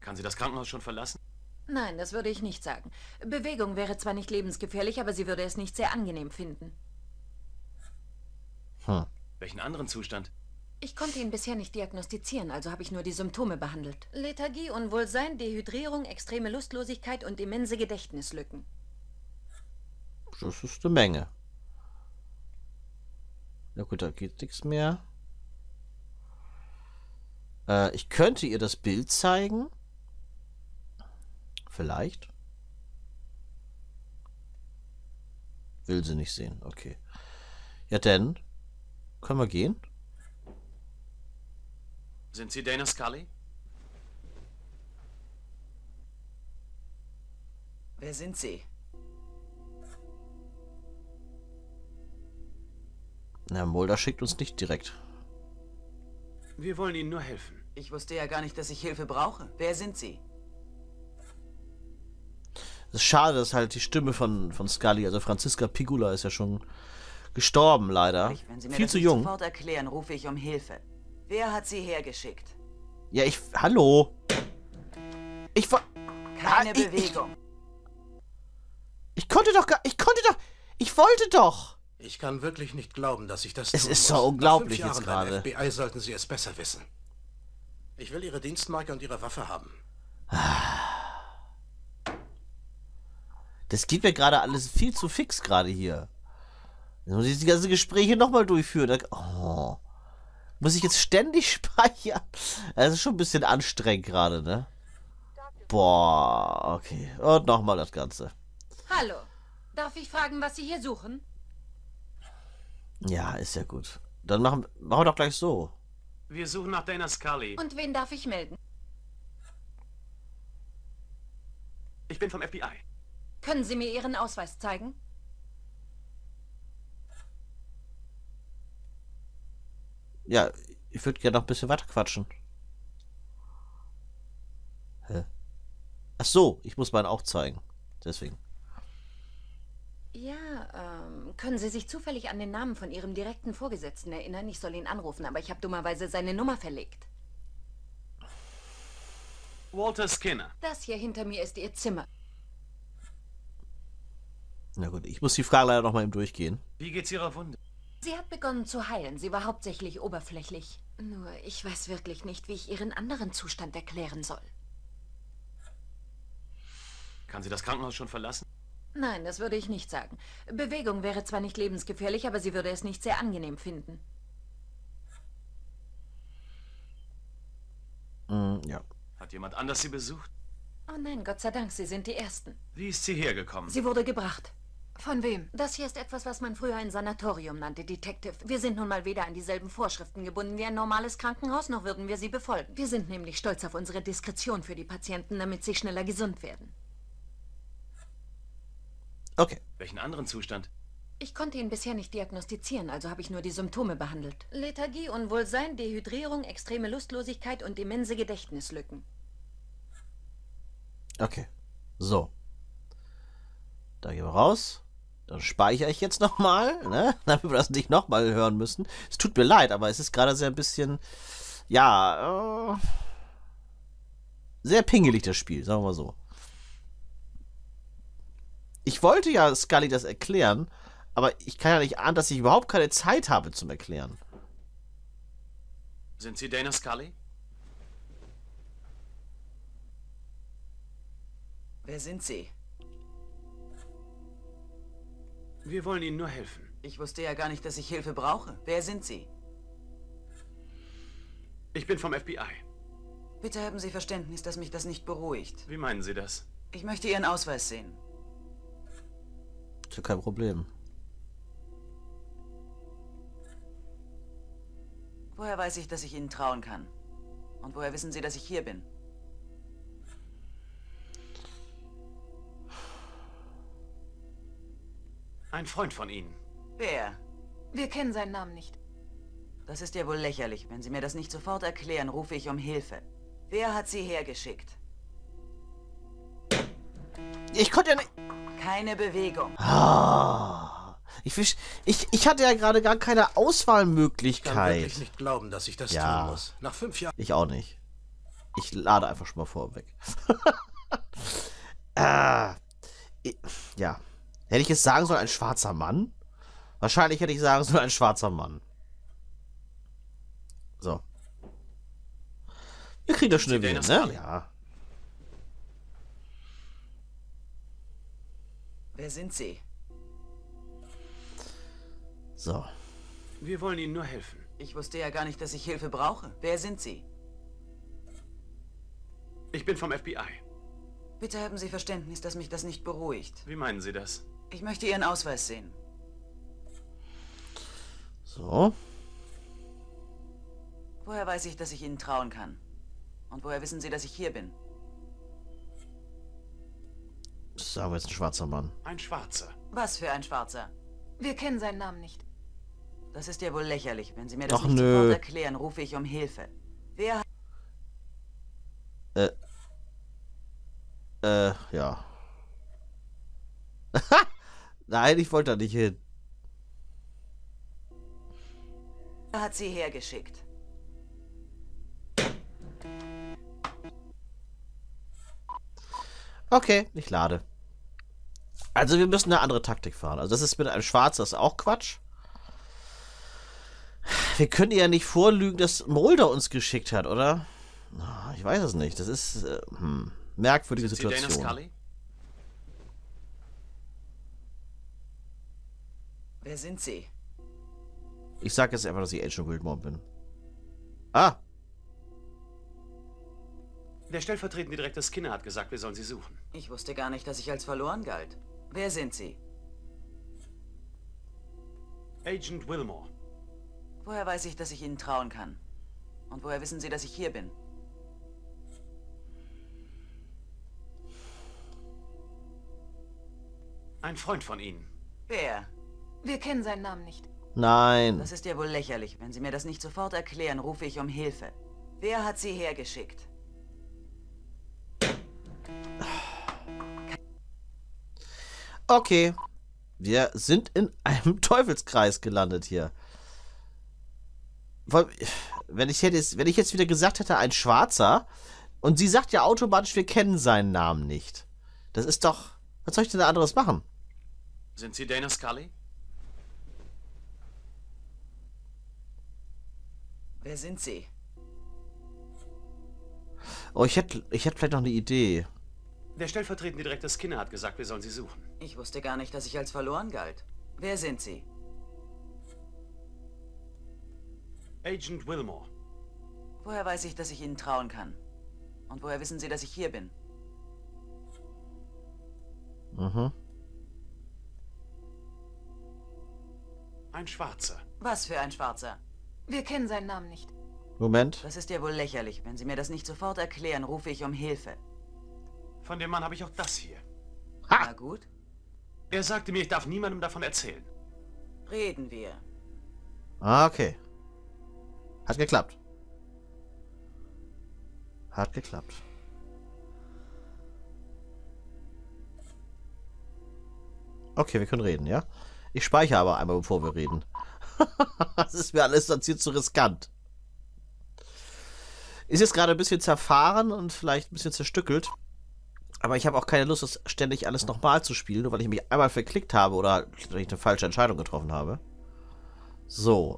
Kann sie das Krankenhaus schon verlassen? Nein, das würde ich nicht sagen. Bewegung wäre zwar nicht lebensgefährlich, aber sie würde es nicht sehr angenehm finden. Welchen anderen Zustand? Ich konnte ihn bisher nicht diagnostizieren, also habe ich nur die Symptome behandelt. Lethargie, Unwohlsein, Dehydrierung, extreme Lustlosigkeit und immense Gedächtnislücken. Das ist eine Menge. Na gut, da geht nichts mehr. Ich könnte ihr das Bild zeigen. Vielleicht. Will sie nicht sehen. Okay. Ja, dann können wir gehen. Sind Sie Dana Scully? Wer sind Sie? Na, Mulder schickt uns nicht direkt. Wir wollen Ihnen nur helfen. Ich wusste ja gar nicht, dass ich Hilfe brauche. Wer sind Sie? Es ist schade, dass halt die Stimme von Scully, also Franziska Pigula, ist ja schon gestorben, leider. Wenn Sie mir Viel das zu nicht jung. sofort erklären, rufe ich um Hilfe. Wer hat Sie hergeschickt? Ja, hallo. Ich war... Keine Bewegung. Ich konnte doch... Ich wollte doch. Ich kann wirklich nicht glauben, dass ich das Es tun ist muss. so unglaublich Nach 5 jetzt Jahren gerade. beim FBI sollten Sie es besser wissen. Ich will Ihre Dienstmarke und Ihre Waffe haben. Das geht mir gerade alles viel zu fix gerade hier. Jetzt muss ich die ganzen Gespräche nochmal durchführen. Oh. Muss ich jetzt ständig speichern? Das ist schon ein bisschen anstrengend gerade, ne? Boah, okay. Und nochmal das Ganze. Hallo. Darf ich fragen, was Sie hier suchen? Ja, ist ja gut. Dann machen wir doch gleich so. Wir suchen nach Dana Scully. Und wen darf ich melden? Ich bin vom FBI. Können Sie mir Ihren Ausweis zeigen? Ja, ich würde gerne noch ein bisschen weiter quatschen. Hä? Ach so, ich muss meinen auch zeigen. Deswegen. Ja, können Sie sich zufällig an den Namen von Ihrem direkten Vorgesetzten erinnern? Ich soll ihn anrufen, aber ich habe dummerweise seine Nummer verlegt. Walter Skinner. Das hier hinter mir ist Ihr Zimmer. Na gut, ich muss die Frage leider noch mal eben durchgehen. Wie geht's Ihrer Wunde? Sie hat begonnen zu heilen. Sie war hauptsächlich oberflächlich. Nur, ich weiß wirklich nicht, wie ich Ihren anderen Zustand erklären soll. Kann sie das Krankenhaus schon verlassen? Nein, das würde ich nicht sagen. Bewegung wäre zwar nicht lebensgefährlich, aber sie würde es nicht sehr angenehm finden. Ja. Hat jemand anders sie besucht? Oh nein, Gott sei Dank, Sie sind die Ersten. Wie ist sie hergekommen? Sie wurde gebracht. Von wem? Das hier ist etwas, was man früher ein Sanatorium nannte, Detective. Wir sind nun mal weder an dieselben Vorschriften gebunden wie ein normales Krankenhaus, noch würden wir sie befolgen. Wir sind nämlich stolz auf unsere Diskretion für die Patienten, damit sie schneller gesund werden. Okay. Welchen anderen Zustand? Ich konnte ihn bisher nicht diagnostizieren, also habe ich nur die Symptome behandelt. Lethargie, Unwohlsein, Dehydrierung, extreme Lustlosigkeit und immense Gedächtnislücken. Okay. So. Da gehen wir raus. Dann speichere ich jetzt nochmal, ne? Damit wir das nicht nochmal hören müssen. Es tut mir leid, aber es ist gerade sehr ein bisschen, ja, sehr pingelig, das Spiel, sagen wir mal so. Ich wollte ja Scully das erklären, aber ich kann ja nicht ahnen, dass ich überhaupt keine Zeit habe zum Erklären. Sind Sie Dana Scully? Wer sind Sie? Wir wollen Ihnen nur helfen. Ich wusste ja gar nicht, dass ich Hilfe brauche. Wer sind Sie? Ich bin vom FBI. Bitte haben Sie Verständnis, dass mich das nicht beruhigt. Wie meinen Sie das? Ich möchte Ihren Ausweis sehen. Ist ja kein Problem. Woher weiß ich, dass ich Ihnen trauen kann? Und woher wissen Sie, dass ich hier bin? Ein Freund von Ihnen. Wer? Wir kennen seinen Namen nicht. Das ist ja wohl lächerlich. Wenn Sie mir das nicht sofort erklären, rufe ich um Hilfe. Wer hat Sie hergeschickt? Ich konnte ja nicht... Keine Bewegung. Ich hatte ja gerade gar keine Ich kann wirklich Auswahlmöglichkeit. nicht glauben, dass ich das Ja. tun muss. Nach 5 Jahren. Ich auch nicht. Ich lade einfach schon mal vorweg. Ja. Hätte ich jetzt sagen sollen, ein schwarzer Mann? Wahrscheinlich hätte ich sagen sollen, ein schwarzer Mann. So. Wir kriegen das schon irgendwie hin, ne? Ja. Wer sind Sie? So. Wir wollen Ihnen nur helfen. Ich wusste ja gar nicht, dass ich Hilfe brauche. Wer sind Sie? Ich bin vom FBI. Bitte haben Sie Verständnis, dass mich das nicht beruhigt. Wie meinen Sie das? Ich möchte Ihren Ausweis sehen. So. Woher weiß ich, dass ich Ihnen trauen kann? Und woher wissen Sie, dass ich hier bin? Das sagen wir jetzt ein schwarzer Mann. Ein Schwarzer. Was für ein Schwarzer? Wir kennen seinen Namen nicht. Das ist ja wohl lächerlich. Wenn Sie mir das Ach, nicht nö. sofort erklären, rufe ich um Hilfe. Wer hat... Ja. Nein, ich wollte da nicht hin. hat Sie hergeschickt? Okay, ich lade. Also wir müssen eine andere Taktik fahren. Also das ist mit einem Schwarzen, das ist auch Quatsch. Wir können ja nicht vorlügen, dass Mulder uns geschickt hat, oder? Ich weiß es nicht. Das ist merkwürdige Sind Sie Dana Situation. Scully? Wer sind Sie? Ich sage jetzt einfach, dass ich Agent Wilmore bin. Ah, Der stellvertretende Direktor Skinner hat gesagt, wir sollen Sie suchen. Ich wusste gar nicht, dass ich als verloren galt. Wer sind Sie? Agent Wilmore. Woher weiß ich, dass ich Ihnen trauen kann? Und woher wissen Sie, dass ich hier bin? Ein Freund von Ihnen. Wer? Wir kennen seinen Namen nicht. nein. Das ist ja wohl lächerlich. Wenn Sie mir das nicht sofort erklären, rufe ich um Hilfe. Wer hat Sie hergeschickt? Okay. Wir sind in einem Teufelskreis gelandet hier. Wenn ich jetzt wieder gesagt hätte, ein Schwarzer, und sie sagt ja automatisch, wir kennen seinen Namen nicht. Das ist doch... Was soll ich denn da anderes machen? Sind Sie Dana Scully? Wer sind Sie? Oh, ich hätte vielleicht noch eine Idee. Der stellvertretende Direktor Skinner hat gesagt, wir sollen Sie suchen. Ich wusste gar nicht, dass ich als verloren galt. Wer sind Sie? Agent Wilmore. Woher weiß ich, dass ich Ihnen trauen kann? Und woher wissen Sie, dass ich hier bin? Mhm. Ein Schwarzer. Was für ein Schwarzer? Wir kennen seinen Namen nicht. Moment. Das ist ja wohl lächerlich. Wenn Sie mir das nicht sofort erklären, rufe ich um Hilfe. Von dem Mann habe ich auch das hier. Ha! Na gut, Er sagte mir, ich darf niemandem davon erzählen. reden wir. Ah, okay. Hat geklappt. Hat geklappt. Okay, wir können reden, ja? Ich speichere aber einmal, bevor wir reden. Das ist mir alles sonst hier zu riskant. Ist jetzt gerade ein bisschen zerfahren und vielleicht ein bisschen zerstückelt. Aber ich habe auch keine Lust, das ständig alles nochmal zu spielen, nur weil ich mich einmal verklickt habe oder weil ich eine falsche Entscheidung getroffen habe. So,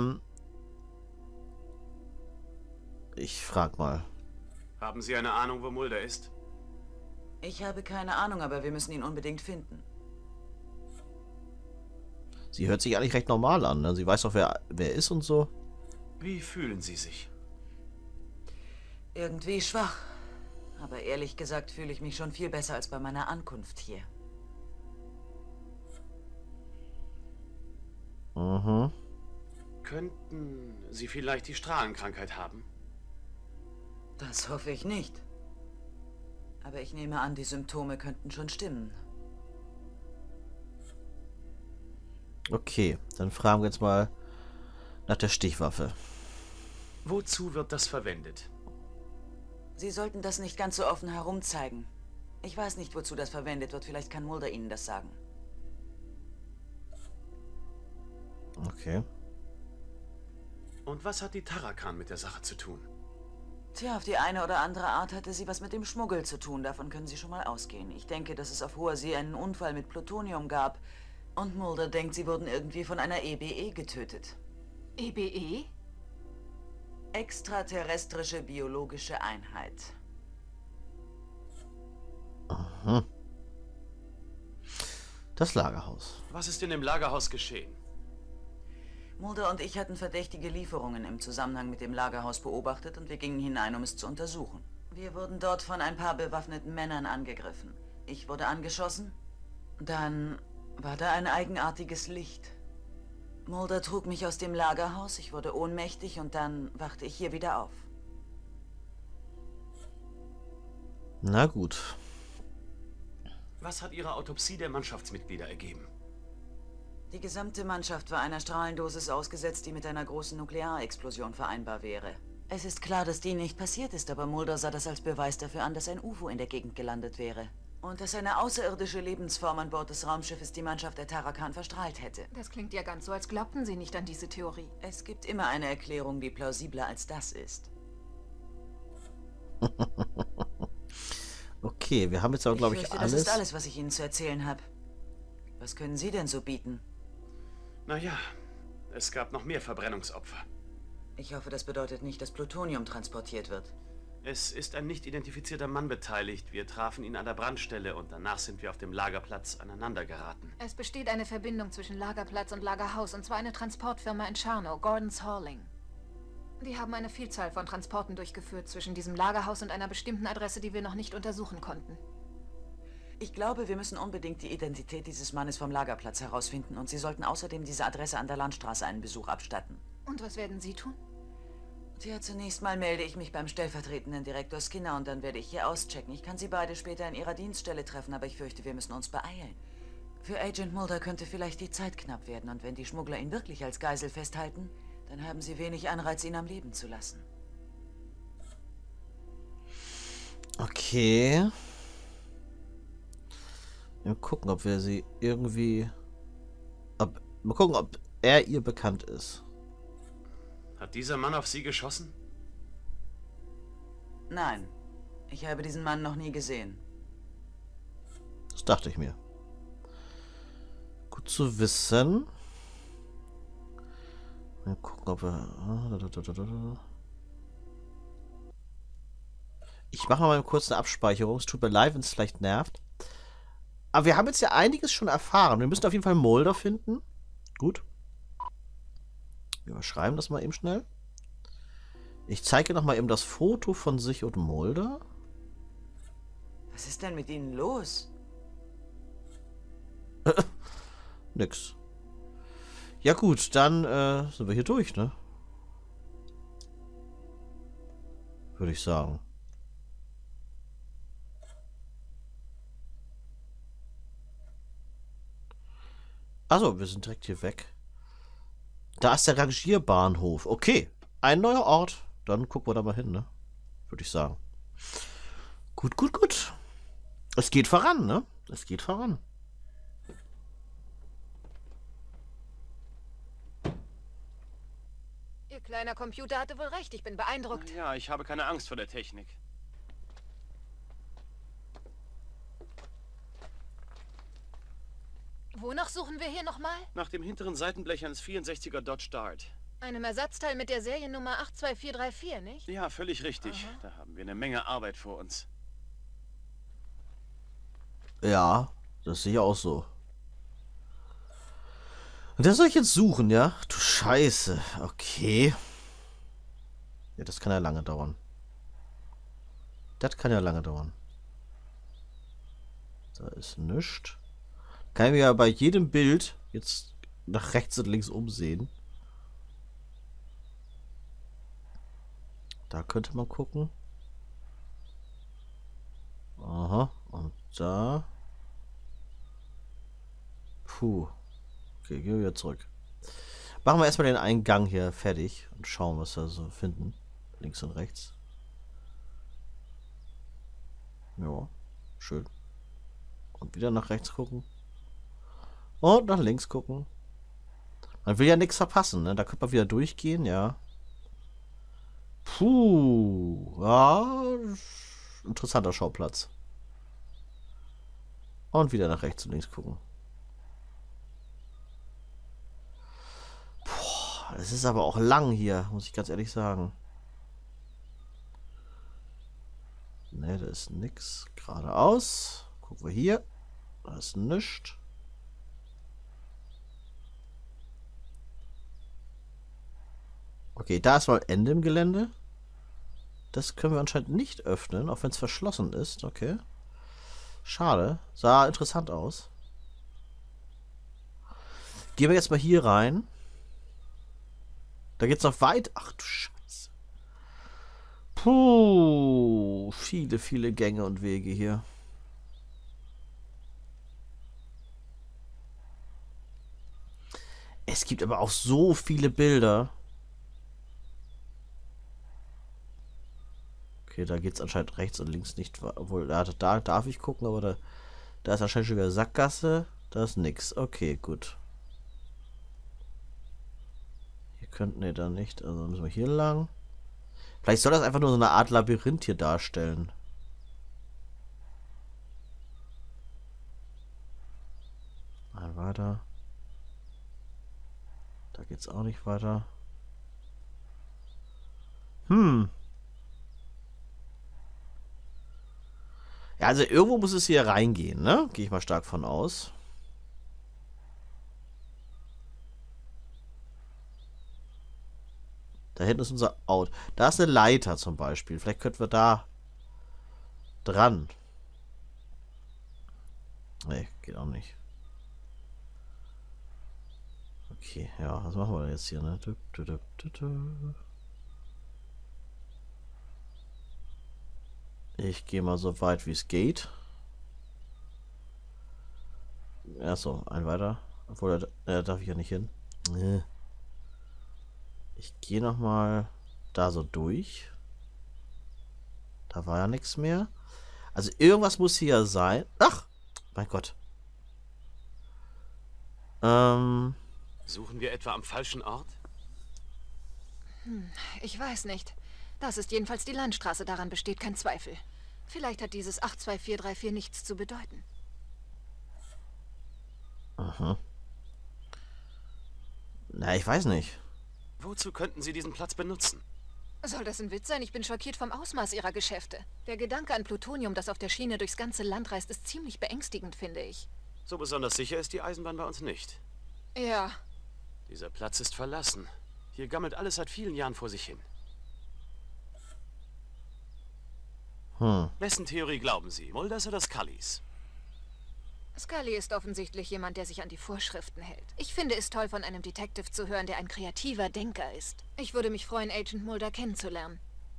ich frag mal. Haben Sie eine Ahnung, wo Mulder ist? Ich habe keine Ahnung, aber wir müssen ihn unbedingt finden. Sie hört sich eigentlich recht normal an, ne? Sie weiß doch, wer ist und so. Wie fühlen Sie sich? Irgendwie schwach. Aber ehrlich gesagt fühle ich mich schon viel besser als bei meiner Ankunft hier. Mhm. Könnten Sie vielleicht die Strahlenkrankheit haben? Das hoffe ich nicht. Aber ich nehme an, die Symptome könnten schon stimmen. Okay, dann fragen wir jetzt mal nach der Stichwaffe. Wozu wird das verwendet? Sie sollten das nicht ganz so offen herumzeigen. Ich weiß nicht, wozu das verwendet wird. Vielleicht kann Mulder Ihnen das sagen. Okay. Und was hat die Tarakan mit der Sache zu tun? Tja, auf die eine oder andere Art hatte sie was mit dem Schmuggel zu tun. Davon können Sie schon mal ausgehen. Ich denke, dass es auf hoher See einen Unfall mit Plutonium gab. Und Mulder denkt, sie wurden irgendwie von einer EBE getötet. EBE? Extraterrestrische biologische Einheit. Aha. Das Lagerhaus. Was ist in dem Lagerhaus geschehen? Mulder und ich hatten verdächtige Lieferungen im Zusammenhang mit dem Lagerhaus beobachtet und wir gingen hinein, um es zu untersuchen. Wir wurden dort von ein paar bewaffneten Männern angegriffen. Ich wurde angeschossen. Dann war da ein eigenartiges Licht. Mulder trug mich aus dem Lagerhaus, ich wurde ohnmächtig und dann wachte ich hier wieder auf. Na gut. Was hat Ihre Autopsie der Mannschaftsmitglieder ergeben? Die gesamte Mannschaft war einer Strahlendosis ausgesetzt, die mit einer großen Nuklearexplosion vereinbar wäre. Es ist klar, dass die nicht passiert ist, aber Mulder sah das als Beweis dafür an, dass ein UFO in der Gegend gelandet wäre. Und dass eine außerirdische Lebensform an Bord des Raumschiffes die Mannschaft der Tarakan verstrahlt hätte. Das klingt ja ganz so, als glaubten Sie nicht an diese Theorie. Es gibt immer eine Erklärung, die plausibler als das ist. Okay, wir haben jetzt aber, glaube ich, fürchte, alles. Das ist alles, was ich Ihnen zu erzählen habe. Was können Sie denn so bieten? Naja, es gab noch mehr Verbrennungsopfer. Ich hoffe, das bedeutet nicht, dass Plutonium transportiert wird. Es ist ein nicht identifizierter Mann beteiligt. Wir trafen ihn an der Brandstelle und danach sind wir auf dem Lagerplatz aneinander geraten. Es besteht eine Verbindung zwischen Lagerplatz und Lagerhaus, und zwar eine Transportfirma in Charno, Gordon's Hauling. Die haben eine Vielzahl von Transporten durchgeführt zwischen diesem Lagerhaus und einer bestimmten Adresse, die wir noch nicht untersuchen konnten. Ich glaube, wir müssen unbedingt die Identität dieses Mannes vom Lagerplatz herausfinden und Sie sollten außerdem diese Adresse an der Landstraße einen Besuch abstatten. Und was werden Sie tun? Tja, zunächst mal melde ich mich beim stellvertretenden Direktor Skinner und dann werde ich hier auschecken. Ich kann Sie beide später in Ihrer Dienststelle treffen, aber ich fürchte, wir müssen uns beeilen. Für Agent Mulder könnte vielleicht die Zeit knapp werden und wenn die Schmuggler ihn wirklich als Geisel festhalten, dann haben sie wenig Anreiz, ihn am Leben zu lassen. Okay. Wir gucken, ob wir sie irgendwie... Mal gucken, ob er ihr bekannt ist. Hat dieser Mann auf Sie geschossen? Nein, ich habe diesen Mann noch nie gesehen. Das dachte ich mir. Gut zu wissen. Mal gucken, ob wir... Ich mache mal kurz eine Abspeicherung. Es tut mir leid, wenn es vielleicht nervt. Aber wir haben jetzt ja einiges schon erfahren. Wir müssen auf jeden Fall Mulder finden. Gut. Wir überschreiben das mal eben schnell. Ich zeige noch mal eben das Foto von sich und Mulder. Was ist denn mit Ihnen los? Nix. Ja gut, dann sind wir hier durch, ne? Würde ich sagen. Also, wir sind direkt hier weg. Da ist der Rangierbahnhof. Okay, ein neuer Ort. Dann gucken wir da mal hin, ne? Würde ich sagen. Gut, gut, gut. Es geht voran, ne? Es geht voran. Ihr kleiner Computer hatte wohl recht. Ich bin beeindruckt. Ja, ich habe keine Angst vor der Technik. Wonach suchen wir hier nochmal? Nach dem hinteren Seitenblech eines 64er Dodge Dart. Einem Ersatzteil mit der Seriennummer 82434, nicht? Ja, völlig richtig. Aha. Da haben wir eine Menge Arbeit vor uns. Ja, das sehe ich auch so. Und das soll ich jetzt suchen, ja? Du Scheiße. Okay. Ja, das kann ja lange dauern. Das kann ja lange dauern. Da ist nichts. Kann ich mir ja bei jedem Bild jetzt nach rechts und links umsehen. Da könnte man gucken. Aha. Und da. Puh. Okay, gehen wir wieder zurück. Machen wir erstmal den Eingang hier fertig und schauen, was wir so finden. Links und rechts. Ja, schön. Und wieder nach rechts gucken. Und nach links gucken. Man will ja nichts verpassen, ne? Da könnte man wieder durchgehen, ja. Puh. Ja, interessanter Schauplatz. Und wieder nach rechts und links gucken. Boah, das ist aber auch lang hier, muss ich ganz ehrlich sagen. Ne, da ist nix. Geradeaus. Gucken wir hier. Da ist nichts. Okay, da ist mal Ende im Gelände. Das können wir anscheinend nicht öffnen, auch wenn es verschlossen ist. Okay. Schade. Sah interessant aus. Gehen wir jetzt mal hier rein. Da geht's noch weit. Ach du Scheiße. Puh. Viele, viele Gänge und Wege hier. Es gibt aber auch so viele Bilder. Okay, da geht es anscheinend rechts und links nicht. Obwohl, da darf ich gucken, aber da ist anscheinend schon wieder Sackgasse. Da ist nix. Okay, gut. Hier könnten wir da nicht. Also müssen wir hier lang. Vielleicht soll das einfach nur so eine Art Labyrinth hier darstellen. Mal weiter. Da geht's auch nicht weiter. Ja, also irgendwo muss es hier reingehen, ne? Gehe ich mal stark von aus. Da hinten ist unser Auto. Da ist eine Leiter zum Beispiel. Vielleicht könnten wir da dran. Nee, geht auch nicht. Okay, ja, was machen wir jetzt hier, ne? Ich gehe mal so weit wie es geht. Achso, ein weiter. Obwohl, da darf ich ja nicht hin. Ich gehe nochmal da so durch. Da war ja nichts mehr. Also irgendwas muss hier sein. Ach, mein Gott. Suchen wir etwa am falschen Ort? Ich weiß nicht. Das ist jedenfalls die Landstraße, daran besteht kein Zweifel. Vielleicht hat dieses 82434 nichts zu bedeuten. Aha. Na, ich weiß nicht. Wozu könnten Sie diesen Platz benutzen? Soll das ein Witz sein? Ich bin schockiert vom Ausmaß Ihrer Geschäfte. Der Gedanke an Plutonium, das auf der Schiene durchs ganze Land reist, ist ziemlich beängstigend, finde ich. So besonders sicher ist die Eisenbahn bei uns nicht. Ja. Dieser Platz ist verlassen. Hier gammelt alles seit vielen Jahren vor sich hin. Wessen Theorie glauben Sie? Mulders oder Scullys? Scully ist offensichtlich jemand, der sich an die Vorschriften hält. Ich finde es toll, von einem Detective zu hören, der ein kreativer Denker ist. Ich würde mich freuen, Agent Mulder kennenzulernen.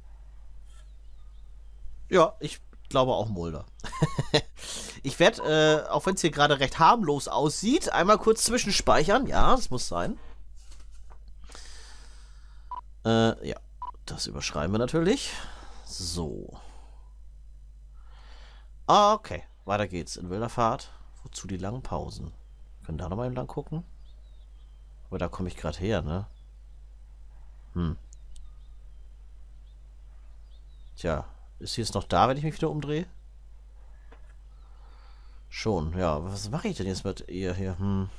Ja, ich glaube auch Mulder. Ich werde, auch wenn es hier gerade recht harmlos aussieht, einmal kurz zwischenspeichern. Ja, das muss sein. Ja, das überschreiben wir natürlich. So. Okay, weiter geht's in wilder Fahrt. Wozu die langen Pausen? Können da nochmal lang gucken? Aber da komme ich gerade her, ne? Tja, ist sie jetzt noch da, wenn ich mich wieder umdrehe? Schon, ja. Was mache ich denn jetzt mit ihr hier?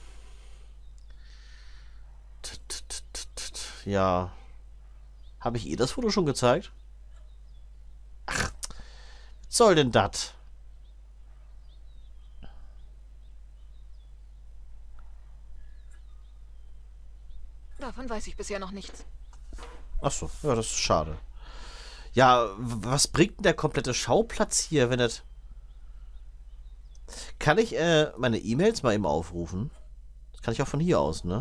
Ja. Habe ich ihr das Foto schon gezeigt? Ach, was soll denn das? Davon weiß ich bisher noch nichts. Achso, ja, das ist schade. Ja, was bringt denn der komplette Schauplatz hier, wenn das... Kann ich meine E-Mails mal eben aufrufen? Das kann ich auch von hier aus, ne?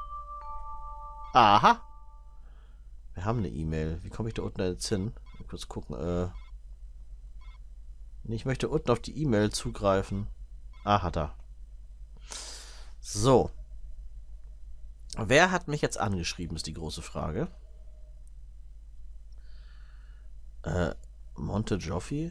Aha! Wir haben eine E-Mail. Wie komme ich da unten jetzt hin? Mal kurz gucken. Nee, ich möchte unten auf die E-Mail zugreifen. Aha, da. So. Wer hat mich jetzt angeschrieben, ist die große Frage. Monte Joffi?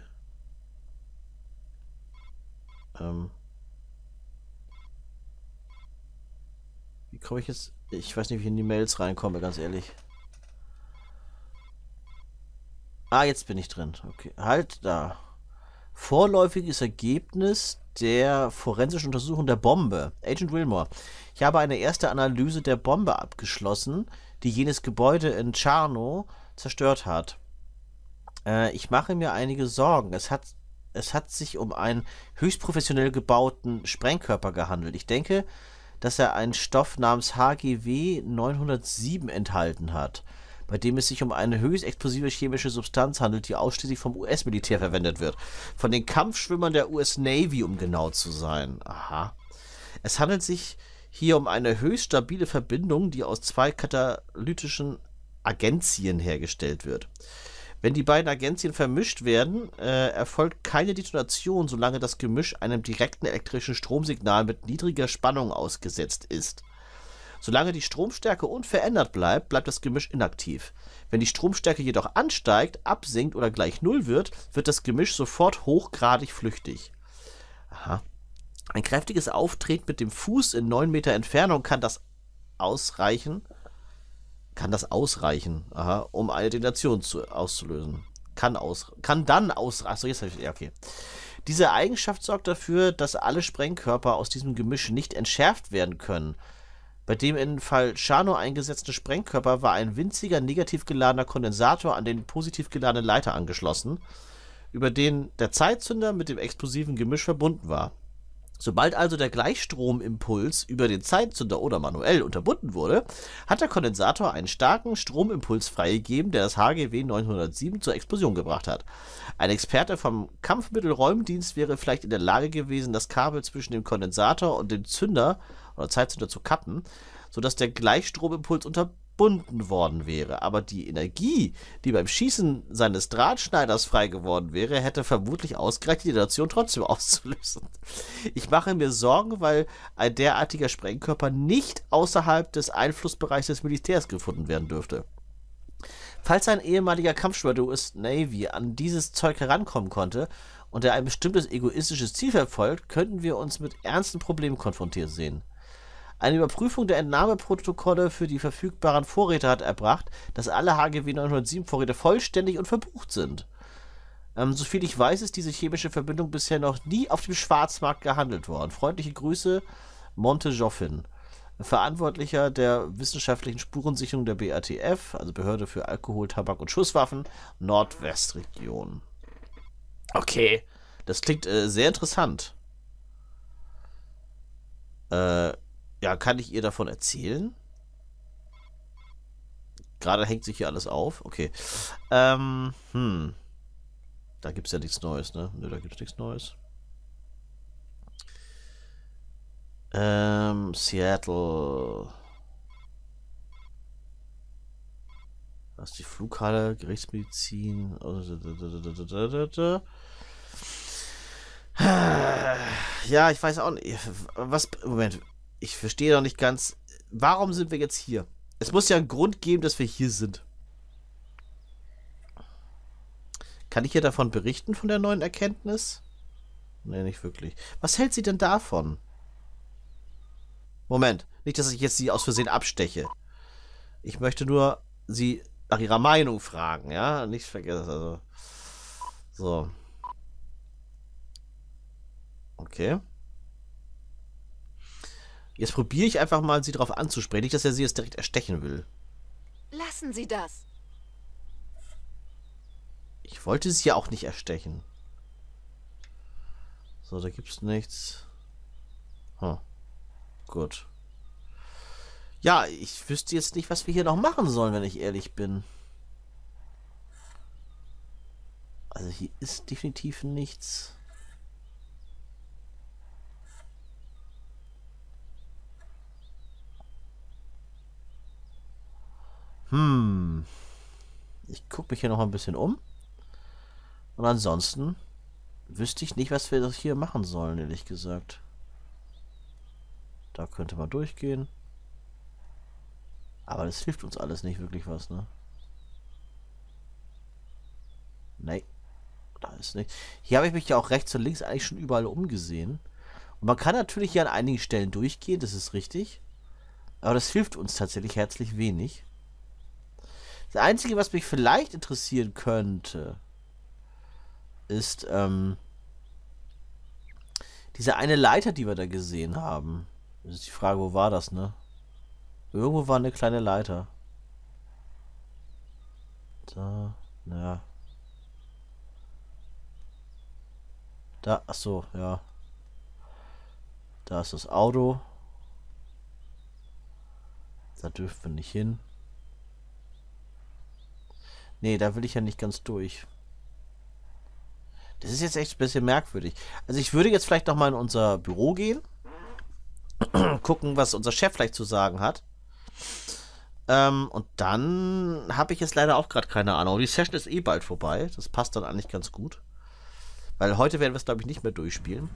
Wie komme ich jetzt... Ich weiß nicht, wie ich in die Mails reinkomme, ganz ehrlich. Ah, jetzt bin ich drin. Okay, halt da. Vorläufiges Ergebnis der forensischen Untersuchung der Bombe. Agent Wilmore, ich habe eine erste Analyse der Bombe abgeschlossen, die jenes Gebäude in Charno zerstört hat. Ich mache mir einige Sorgen. Es hat sich um einen höchst professionell gebauten Sprengkörper gehandelt. Ich denke, dass er einen Stoff namens HGW 907 enthalten hat, bei dem es sich um eine höchst explosive chemische Substanz handelt, die ausschließlich vom US-Militär verwendet wird. Von den Kampfschwimmern der US Navy, um genau zu sein. Aha. Es handelt sich hier um eine höchst stabile Verbindung, die aus 2 katalytischen Agenzien hergestellt wird. Wenn die beiden Agenzien vermischt werden, erfolgt keine Detonation, solange das Gemisch einem direkten elektrischen Stromsignal mit niedriger Spannung ausgesetzt ist. Solange die Stromstärke unverändert bleibt, bleibt das Gemisch inaktiv. Wenn die Stromstärke jedoch ansteigt, absinkt oder gleich Null wird, wird das Gemisch sofort hochgradig flüchtig. Aha. Ein kräftiges Auftreten mit dem Fuß in 9 Meter Entfernung kann das ausreichen, aha, um eine Detonation auszulösen. Kann dann ausreichen. Achso, jetzt habe ich. Ja, okay. Diese Eigenschaft sorgt dafür, dass alle Sprengkörper aus diesem Gemisch nicht entschärft werden können. Bei dem in Fall Charno eingesetzten Sprengkörper war ein winziger negativ geladener Kondensator an den positiv geladenen Leiter angeschlossen, über den der Zeitzünder mit dem explosiven Gemisch verbunden war. Sobald also der Gleichstromimpuls über den Zeitzünder oder manuell unterbunden wurde, hat der Kondensator einen starken Stromimpuls freigegeben, der das HGW 907 zur Explosion gebracht hat. Ein Experte vom Kampfmittelräumdienst wäre vielleicht in der Lage gewesen, das Kabel zwischen dem Kondensator und dem Zünder oder Zeitzünder zu kappen, sodass der Gleichstromimpuls unterbunden worden wäre. Aber die Energie, die beim Schießen seines Drahtschneiders frei geworden wäre, hätte vermutlich ausgereicht, die Detonation trotzdem auszulösen. Ich mache mir Sorgen, weil ein derartiger Sprengkörper nicht außerhalb des Einflussbereichs des Militärs gefunden werden dürfte. Falls ein ehemaliger Kampfschwimmer der US Navy an dieses Zeug herankommen konnte und er ein bestimmtes egoistisches Ziel verfolgt, könnten wir uns mit ernsten Problemen konfrontiert sehen. Eine Überprüfung der Entnahmeprotokolle für die verfügbaren Vorräte hat erbracht, dass alle HGW 907 Vorräte vollständig und verbucht sind. Soviel ich weiß, ist diese chemische Verbindung bisher noch nie auf dem Schwarzmarkt gehandelt worden. Freundliche Grüße, Monte Joffin, Verantwortlicher der wissenschaftlichen Spurensicherung der BATF, also Behörde für Alkohol, Tabak und Schusswaffen, Nordwestregion. Okay, das klingt sehr interessant. Ja, kann ich ihr davon erzählen? Gerade hängt sich hier alles auf. Okay. Da gibt es ja nichts Neues, ne? Ne, da gibt es nichts Neues. Seattle. Was ist die Flughalle? Gerichtsmedizin. Ja, ich weiß auch nicht. Was. Moment. Ich verstehe doch nicht ganz. Warum sind wir jetzt hier? Es muss ja einen Grund geben, dass wir hier sind. Kann ich ihr davon berichten, von der neuen Erkenntnis? Nee, nicht wirklich. Was hält sie denn davon? Moment. Nicht, dass ich jetzt sie aus Versehen absteche. Ich möchte nur sie nach ihrer Meinung fragen, ja? Nicht vergessen, also. So. Okay. Jetzt probiere ich einfach mal, sie darauf anzusprechen. Nicht, dass er sie jetzt direkt erstechen will. Lassen Sie das. Ich wollte sie ja auch nicht erstechen. So, da gibt's nichts. Gut. Ja, ich wüsste jetzt nicht, was wir hier noch machen sollen, wenn ich ehrlich bin. Also hier ist definitiv nichts. Ich gucke mich hier noch ein bisschen um. Und ansonsten wüsste ich nicht, was wir hier machen sollen, ehrlich gesagt. Da könnte man durchgehen. Aber das hilft uns alles nicht wirklich was, ne? Nee. Da ist nichts. Hier habe ich mich ja auch rechts und links eigentlich schon überall umgesehen. Und man kann natürlich hier an einigen Stellen durchgehen, das ist richtig. Aber das hilft uns tatsächlich herzlich wenig. Das Einzige, was mich vielleicht interessieren könnte, ist, diese eine Leiter, die wir da gesehen haben. Das ist die Frage, wo war das, ne? Irgendwo war eine kleine Leiter. Da, naja. Da, ach so, ja. Da ist das Auto. Da dürfen wir nicht hin. Nee, da will ich ja nicht ganz durch. Das ist jetzt echt ein bisschen merkwürdig. Also ich würde jetzt vielleicht noch mal in unser Büro gehen. Gucken, was unser Chef vielleicht zu sagen hat. Und dann habe ich jetzt leider auch gerade keine Ahnung. Die Session ist eh bald vorbei. Das passt dann eigentlich ganz gut. Weil heute werden wir es, glaube ich, nicht mehr durchspielen.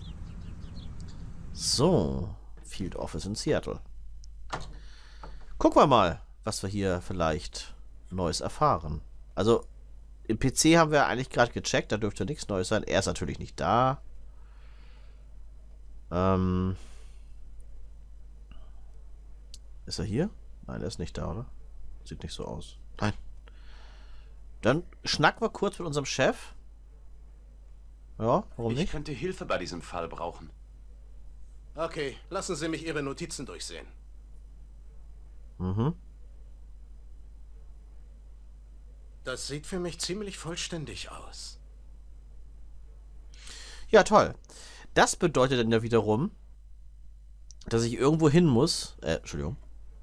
So. Field Office in Seattle. Gucken wir mal, was wir hier vielleicht Neues erfahren. Also, im PC haben wir eigentlich gerade gecheckt. Da dürfte nichts Neues sein. Er ist natürlich nicht da. Ist er hier? Nein, er ist nicht da, oder? Sieht nicht so aus. Nein. Dann schnacken wir kurz mit unserem Chef. Ja, warum nicht? Ich könnte Hilfe bei diesem Fall brauchen. Okay, lassen Sie mich Ihre Notizen durchsehen. Mhm. Das sieht für mich ziemlich vollständig aus. Ja, toll. Das bedeutet dann ja wiederum, dass ich irgendwo hin muss, Entschuldigung,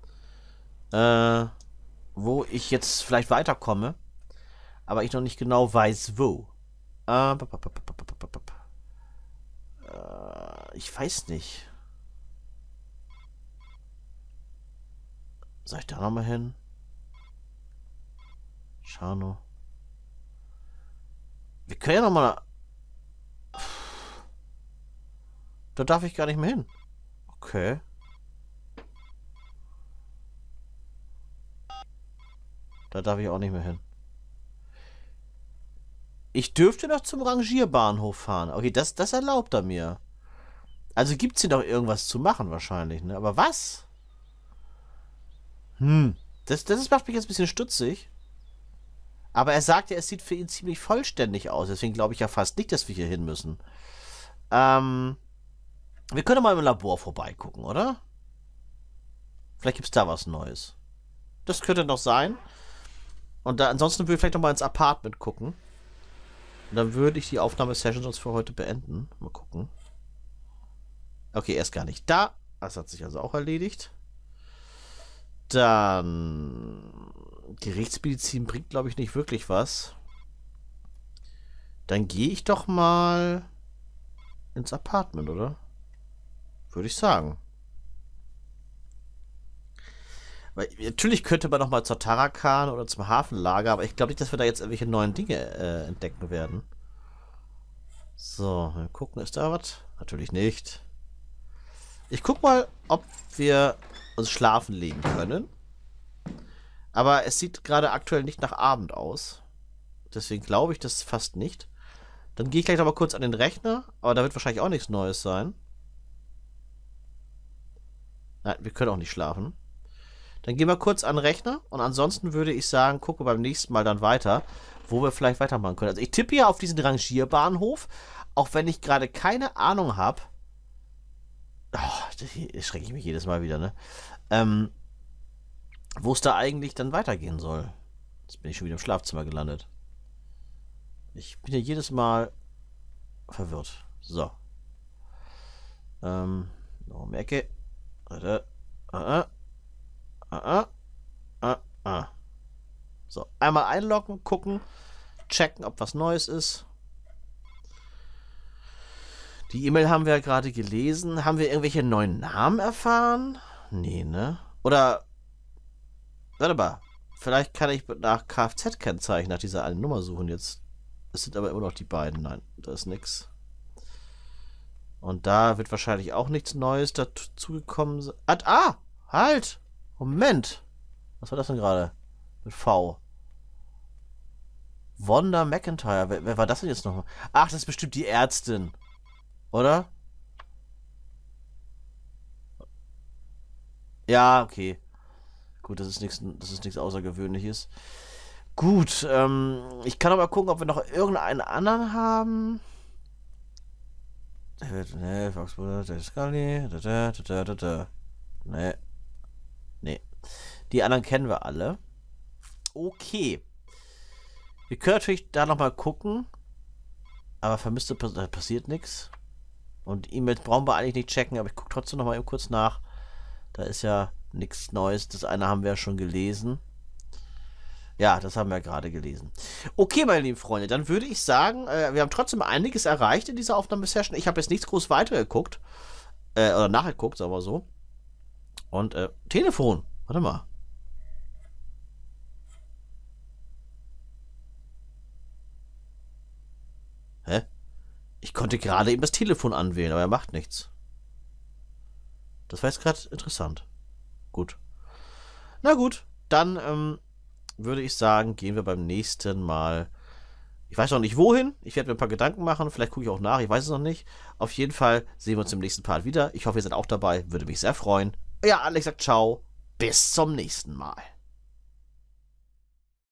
wo ich jetzt vielleicht weiterkomme, aber ich noch nicht genau weiß, wo. Ich weiß nicht. Soll ich da nochmal hin? Schano. Wir können ja nochmal... Da darf ich gar nicht mehr hin. Okay. Da darf ich auch nicht mehr hin. Ich dürfte noch zum Rangierbahnhof fahren. Okay, das erlaubt er mir. Also gibt es hier noch irgendwas zu machen wahrscheinlich, ne? Aber was? Das macht mich jetzt ein bisschen stutzig. Aber er sagt ja, es sieht für ihn ziemlich vollständig aus. Deswegen glaube ich ja fast nicht, dass wir hier hin müssen. Wir können mal im Labor vorbeigucken, oder? Vielleicht gibt es da was Neues. Das könnte noch sein. Und da, ansonsten würde ich vielleicht noch mal ins Apartment gucken. Und dann würde ich die Aufnahmesession sonst für heute beenden. Mal gucken. Okay, er ist gar nicht da. Das hat sich also auch erledigt. Dann... Gerichtsmedizin bringt, glaube ich, nicht wirklich was. Dann gehe ich doch mal ins Apartment, oder? Würde ich sagen. Weil, natürlich könnte man noch mal zur Tarakan oder zum Hafenlager, aber ich glaube nicht, dass wir da jetzt irgendwelche neuen Dinge entdecken werden. So, wir gucken, ist da was? Natürlich nicht. Ich guck mal, ob wir uns schlafen legen können. Aber es sieht gerade aktuell nicht nach Abend aus. Deswegen glaube ich das fast nicht. Dann gehe ich gleich noch mal kurz an den Rechner, aber da wird wahrscheinlich auch nichts Neues sein. Nein, wir können auch nicht schlafen. Dann gehen wir kurz an den Rechner und ansonsten würde ich sagen, gucke beim nächsten Mal dann weiter, wo wir vielleicht weitermachen können. Also ich tippe ja auf diesen Rangierbahnhof, auch wenn ich gerade keine Ahnung habe. Oh, das schrecke ich mich jedes Mal wieder, ne? Wo es da eigentlich dann weitergehen soll. Jetzt bin ich schon wieder im Schlafzimmer gelandet. Ich bin ja jedes Mal verwirrt. So. Noch um die Ecke. So, einmal einloggen, gucken, checken, ob was Neues ist. Die E-Mail haben wir ja gerade gelesen. Haben wir irgendwelche neuen Namen erfahren? Nee, ne? Oder, warte mal, vielleicht kann ich nach Kfz-Kennzeichen nach dieser einen Nummer suchen jetzt. Es sind aber immer noch die beiden. Nein, da ist nichts. Und da wird wahrscheinlich auch nichts Neues dazugekommen sein. Halt! Moment! Was war das denn gerade? Mit V. Wanda McIntyre. Wer war das denn jetzt nochmal? Ach, das ist bestimmt die Ärztin. Oder? Ja, okay. Gut, das ist nichts Außergewöhnliches. Gut, ich kann aber gucken, ob wir noch irgendeinen anderen haben. Nee, nee. Nee. Die anderen kennen wir alle. Okay. Wir können natürlich da nochmal gucken. Aber vermisste Person, da passiert nichts. Und E-Mails brauchen wir eigentlich nicht checken, aber ich gucke trotzdem nochmal eben kurz nach. Da ist ja nichts Neues. Das eine haben wir ja schon gelesen. Ja, das haben wir ja gerade gelesen. Okay, meine lieben Freunde, dann würde ich sagen, wir haben trotzdem einiges erreicht in dieser Aufnahmesession. Ich habe jetzt nichts groß weitergeguckt. Oder nachgeguckt, sagen wir so. Und, Telefon. Warte mal. Hä? Ich konnte gerade eben das Telefon anwählen, aber er macht nichts. Das war jetzt gerade interessant. Gut. Na gut, dann, würde ich sagen, gehen wir beim nächsten Mal. Ich weiß noch nicht wohin. Ich werde mir ein paar Gedanken machen. Vielleicht gucke ich auch nach. Ich weiß es noch nicht. Auf jeden Fall sehen wir uns im nächsten Part wieder. Ich hoffe, ihr seid auch dabei. Würde mich sehr freuen. Ja, Alex sagt ciao. Bis zum nächsten Mal.